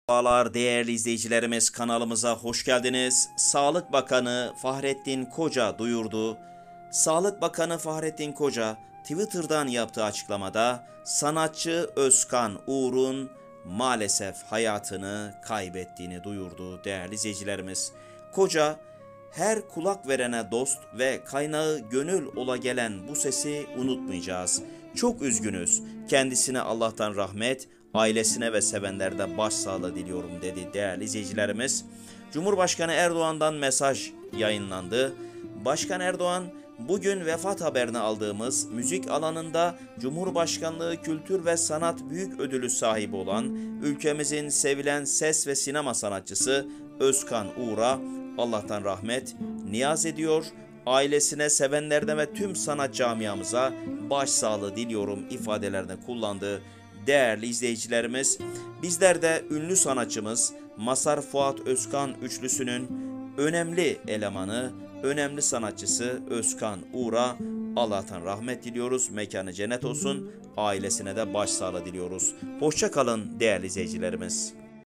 Merhabalar değerli izleyicilerimiz, kanalımıza hoş geldiniz. Sağlık Bakanı Fahrettin Koca duyurdu. Sağlık Bakanı Fahrettin Koca Twitter'dan yaptığı açıklamada sanatçı Özkan Uğur'un maalesef hayatını kaybettiğini duyurdu değerli izleyicilerimiz. Koca, her kulak verene dost ve kaynağı gönül ola gelen bu sesi unutmayacağız. Çok üzgünüz. Kendisine Allah'tan rahmet, ailesine ve sevenlerde başsağlığı diliyorum dedi değerli izleyicilerimiz. Cumhurbaşkanı Erdoğan'dan mesaj yayınlandı. Başkan Erdoğan, bugün vefat haberini aldığımız müzik alanında Cumhurbaşkanlığı Kültür ve Sanat Büyük Ödülü sahibi olan ülkemizin sevilen ses ve sinema sanatçısı Özkan Uğur'a Allah'tan rahmet niyaz ediyor. Ailesine, sevenlerine ve tüm sanat camiamıza başsağlığı diliyorum ifadelerini kullandı. Değerli izleyicilerimiz, bizler de ünlü sanatçımız Mazhar Fuat Özkan üçlüsünün önemli elemanı, önemli sanatçısı Özkan Uğur'a Allah'tan rahmet diliyoruz. Mekanı cennet olsun. Ailesine de başsağlığı diliyoruz. Hoşça kalın değerli izleyicilerimiz.